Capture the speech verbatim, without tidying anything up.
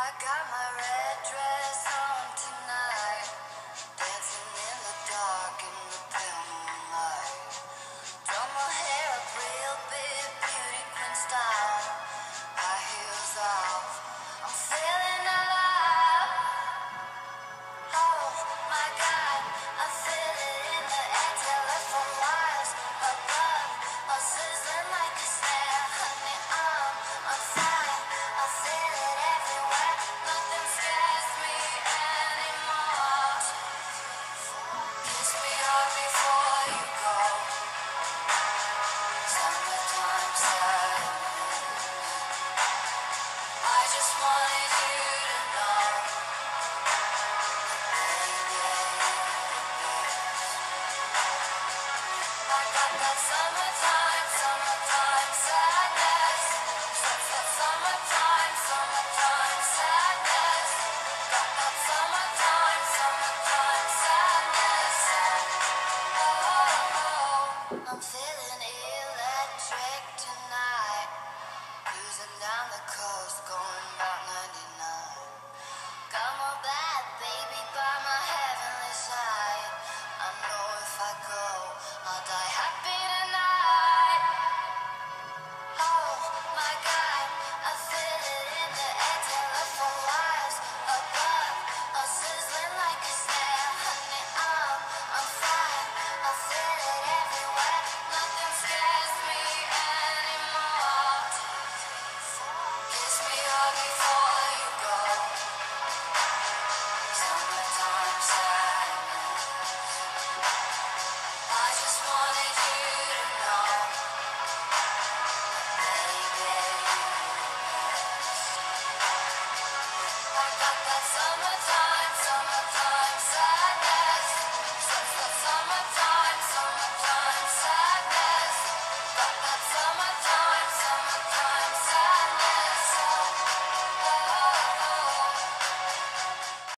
I got my red dress on tonight, dancing in the dark in the pale moonlight. Done my hair up real big, beauty queen style. High heels off, I'm feeling alive. Oh my God, I feel it in the air, telephone wires above, all sizzling like a snare. Honey, I'm on fire, I feel it everywhere. Nothing scares me anymore. Kiss me hard before you go. Summertime sadness. I just wanted you to know, I got that summertime, summertime sadness. That's that summertime, summertime sadness. Got that summertime, summertime sadness. Oh, I'm feeling electric tonight. Cruising down the coast, going